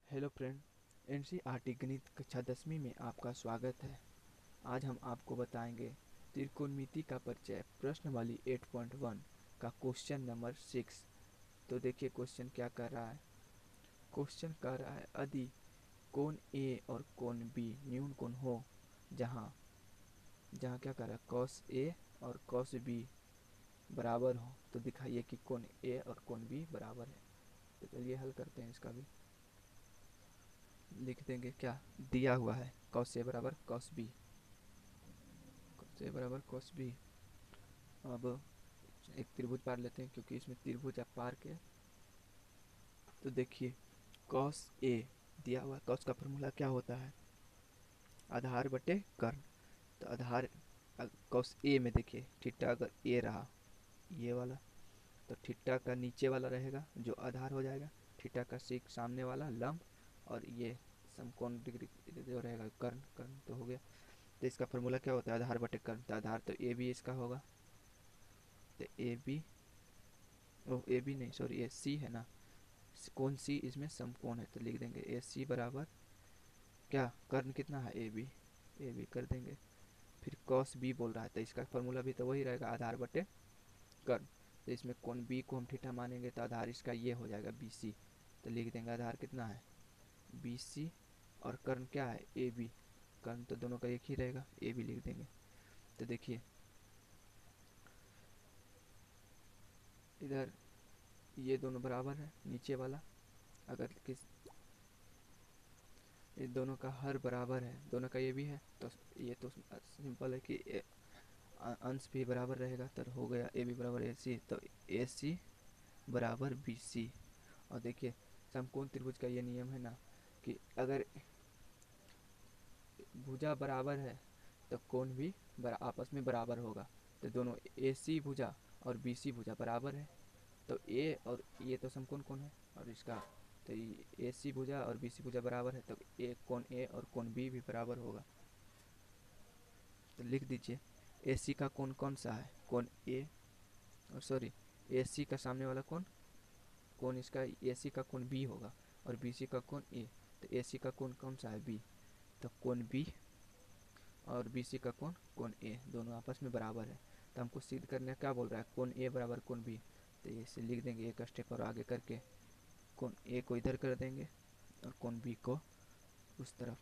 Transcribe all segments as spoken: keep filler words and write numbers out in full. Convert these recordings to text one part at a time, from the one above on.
Hello friend. NCERT गणित कक्षा दसवीं में आपका स्वागत है। आज हम आपको बताएंगे त्रिकोणमिति का परिचय प्रश्न वाली आठ पॉइंट एक का क्वेश्चन नंबर सिक्स। तो देखिए क्वेश्चन क्या कर रहा है। क्वेश्चन कर रहा है यदि कोण ए और कोण बी न्यून कोण हो, जहाँ जहाँ क्या कर रहा है कॉस ए और कॉस बी बराबर हो, तो दिखाइए कि कोण ए और कोण बी बराबर है। तो चलिए हल करते हैं। इसका भी लिख देंगे, क्या दिया हुआ है कॉस ए बराबर कॉस बी, कॉस ए बराबर कॉस बी। अब एक त्रिभुज पार लेते हैं क्योंकि इसमें त्रिभुज आप पार के। तो देखिए कॉस ए दिया हुआ है, कॉस का फॉर्मूला क्या होता है आधार बटे कर्ण। तो आधार कॉस ए में देखिए थीटा अगर ए रहा ये वाला, तो थीटा का नीचे वाला रहेगा जो आधार हो जाएगा, थीटा का सीक सामने वाला लंब, और ये समकोण डिग्री जो रहेगा कर्ण, कर्ण तो हो गया। तो इसका फॉर्मूला क्या होता है आधार बटे कर्ण। तो आधार तो ए बी इसका होगा, तो A B O A B नहीं सॉरी ए सी है ना, कौन सी इसमें समकोण है, तो लिख देंगे ए सी बराबर क्या कर्ण कितना है ए बी, ए बी कर देंगे। फिर कॉस बी बोल रहा है तो इसका फॉर्मूला भी तो वही रहेगा आधार बटे कर्ण। तो इसमें कौन बी को हम थीटा मानेंगे तो आधार इसका ये हो जाएगा बी सी। तो लिख देंगे आधार कितना है बी सी, और कर्ण क्या है ए बी, कर्ण तो दोनों का एक ही रहेगा ए बी लिख देंगे। तो देखिए इधर ये दोनों बराबर है, नीचे वाला अगर किस ये दोनों का हर बराबर है, दोनों का ये भी है, तो ये तो सिंपल है कि अंश भी बराबर रहेगा। तो हो गया ए बी बराबर ए सी, तो ए सी बराबर बी सी। और देखिए समकोण त्रिभुज का ये नियम है ना कि अगर भुजा बराबर है तो कोण भी आपस में बराबर होगा। तो दोनों ए सी भुजा और बी सी भुजा बराबर है, तो ए और ये तो समकोण कोण है, और इसका तो ए सी भुजा और बी सी भुजा बराबर है, तो ए कोण ए और कोण बी भी बराबर होगा। तो लिख दीजिए ए सी का कोण कौन सा है कोण ए, और सॉरी ए सी का सामने वाला कोण कोण इसका ए सी का कोण बी होगा, और बी सी का कोण ए। तो ए सी का कोण कौन सा है बी, तो कोण बी, और बी सी का कोण कोण ए, दोनों आपस में बराबर है। तो हमको सिद्ध करने क्या बोल रहा है कोण ए बराबर कोण बी। तो इसे लिख देंगे एक स्टेप और आगे करके कोण ए को इधर कर देंगे और कोण बी को उस तरफ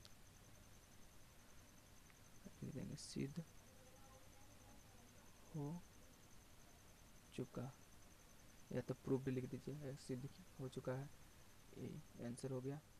लिख देंगे। सिद्ध हो चुका, या तो प्रूव्ड लिख दीजिए, सिद्ध हो चुका है, ये आंसर हो गया।